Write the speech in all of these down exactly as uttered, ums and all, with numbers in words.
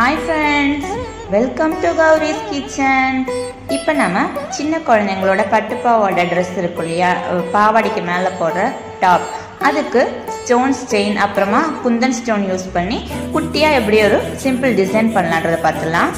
Hi friends, welcome to Gauri's Kitchen. இப்போ நாம சின்ன குழந்தைகளோட பட்டு பாவாடை Dress இருக்கு இல்லையா, பாவாடைக்கு மேல போடுற டாப், அதுக்கு ஸ்டோன்ஸ் செயின் அப்புறமா குந்தன் ஸ்டோன் யூஸ் பண்ணி குட்டியா எப்படி ஒரு சிம்பிள் டிசைன் பண்ணலாம்ன்றத பார்க்கலாம்.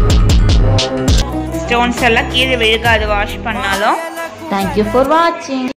ஸ்டோன்ஸ் எல்லாம் கீழே விழுகாது வாஷ் பண்ணாலும். Thank you for watching.